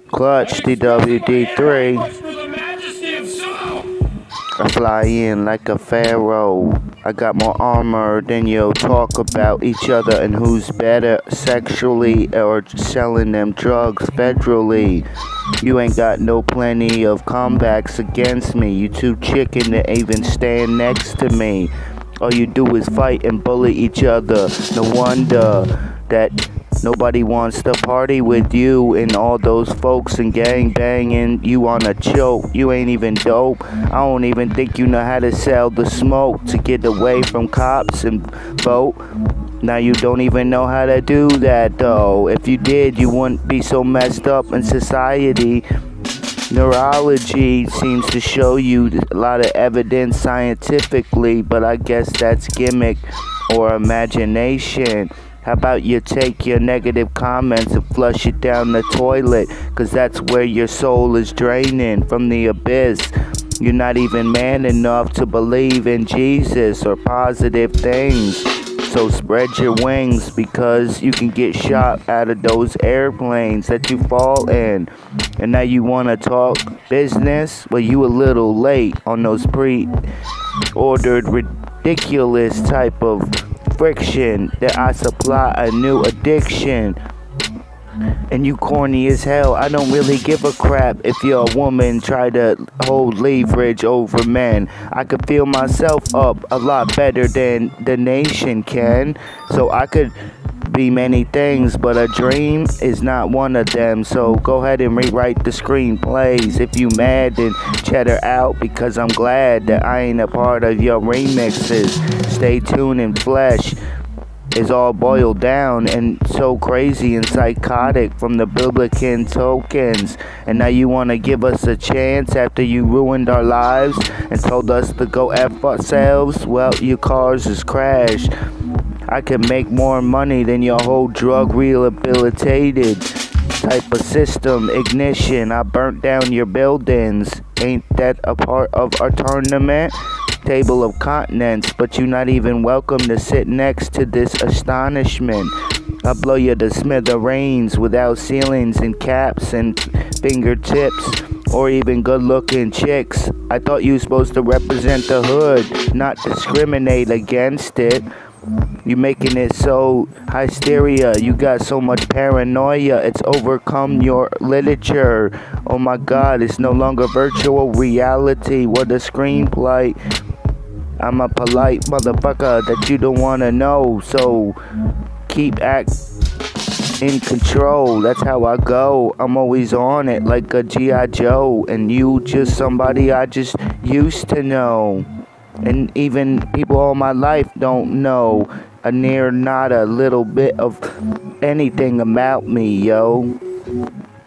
Clutch DWD3. I fly in like a pharaoh. I got more armor than you'll talk about each other and who's better sexually or selling them drugs federally. You ain't got no plenty of comebacks against me. You too chicken to even stand next to me. All you do is fight and bully each other. No wonder that nobody wants to party with you and all those folks and gang banging. You on a choke. You ain't even dope. I don't even think you know how to sell the smoke to get away from cops and vote. Now you don't even know how to do that though. If you did, you wouldn't be so messed up in society. Neurology seems to show you a lot of evidence scientifically, but I guess that's gimmick or imagination. How about you take your negative comments and flush it down the toilet, cause that's where your soul is draining from the abyss. You're not even man enough to believe in Jesus or positive things. So spread your wings, because you can get shot out of those airplanes that you fall in. And now you want to talk business? Well, you a little late on those pre-ordered ridiculous type of friction that I supply a new addiction. And you corny as hell. I don't really give a crap if you're a woman try to hold leverage over men. I could feel myself up a lot better than the nation can. So I could be many things, but a dream is not one of them. So go ahead and rewrite the screenplays. If you mad, then cheddar out, because I'm glad that I ain't a part of your remixes. Stay tuned in flesh is all boiled down and so crazy and psychotic from the Biblican tokens. And now you want to give us a chance after you ruined our lives and told us to go F ourselves? Well, your cars is crashed. I can make more money than your whole drug rehabilitated type of system ignition. I burnt down your buildings. Ain't that a part of our tournament? Table of continents, but you're not even welcome to sit next to this astonishment. I blow you to smithereens without ceilings and caps and fingertips or even good looking chicks. I thought you were supposed to represent the hood, not discriminate against it. You making it so hysteria. You got so much paranoia. It's overcome your literature. Oh my God, it's no longer virtual reality. What a screenplay. I'm a polite motherfucker that you don't wanna know. So keep act in control. That's how I go. I'm always on it like a G.I. Joe. And you just somebody I just used to know. And even people all my life don't know not a little bit of anything about me, yo.